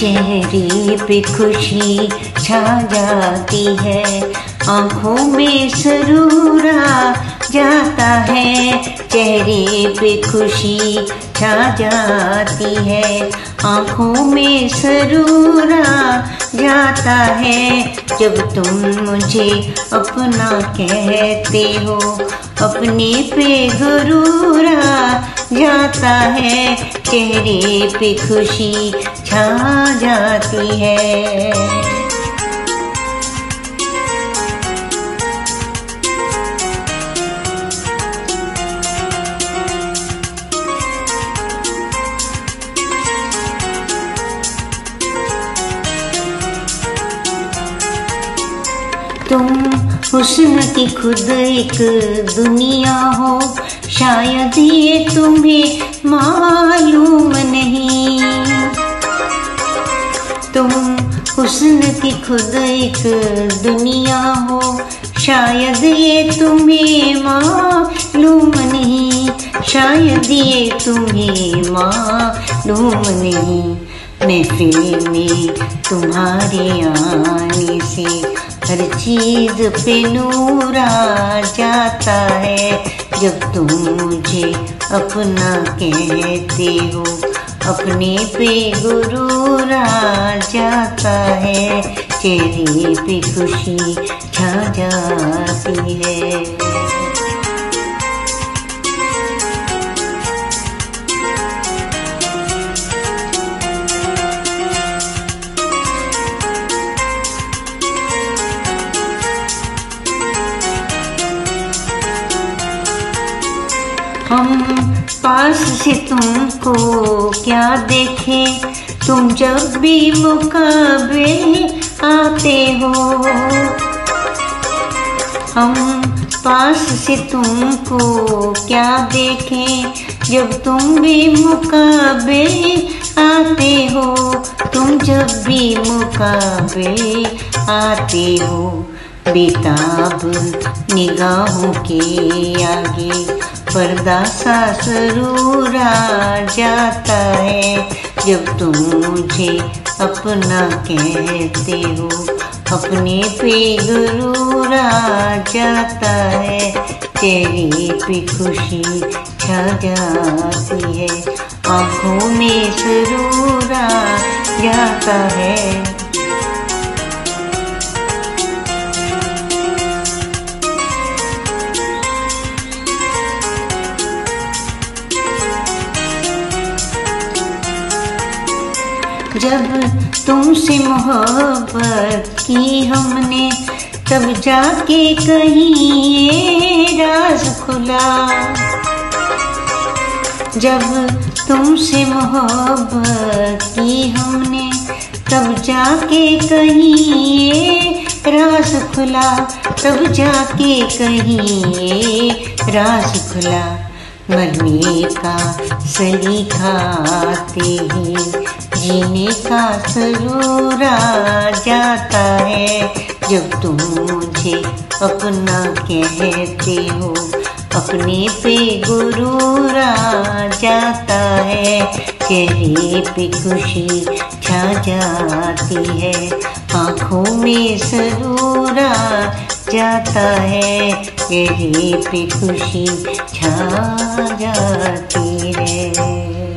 चेहरे पे खुशी छा जाती है, आँखों में सुरूर आ जाता है। चेहरे पे खुशी छा जाती है, आँखों में सुरूर आ जाता है। जब तुम मुझे अपना कहते हो, अपने पे गुरूर आ जाता है। चेहरे पे खुशी छा जाती है। तुम हुस्न की खुद एक दुनिया हो, शायद ये तुम्हें मालूम नहीं। तुम हुस्न की खुद एक दुनिया हो, शायद ये तुम्हें मालूम नहीं, शायद ये तुम्हें मालूम नहीं। महफिल में तुम्हारे आने से हर चीज पे नूर आ जाता है। जब तुम मुझे अपना कहते हो, अपने पे गुरूर आ जाता है। चेहरे पे खुशी छा जाती है। हम पास से तुमको क्या देखें, तुम जब भी मुकाबले आते हो। हम पास से तुमको क्या देखें, जब तुम भी मुकाबले आते हो। तुम जब भी मुकाबले आते हो, बेताब निगाहों के आगे पर्दा सा जरूर आ जाता है। जब तुम मुझे अपना कहते हो, अपने पे गुरूर आ जाता है। चेहरे पे खुशी छा जाती है, आँखों में सुरूर आ जाता है। जब तुमसे मोहब्बत की हमने, तब जाके कहीं ये राज खुला। जब तुमसे मोहब्बत की हमने, तब जाके कहीं ये राज खुला। तब जाके कहीं ये राज खुला। मरने का सलीका आते ही जीने का सुरूर आ जाता है। जब तुम मुझे अपना कहते हो, अपने पे गुरूर आ जाता है। चेहरे पे खुशी छा जाती है, आँखों में सुरूर आ जाता है। चेहरे पे खुशी छा जाती है।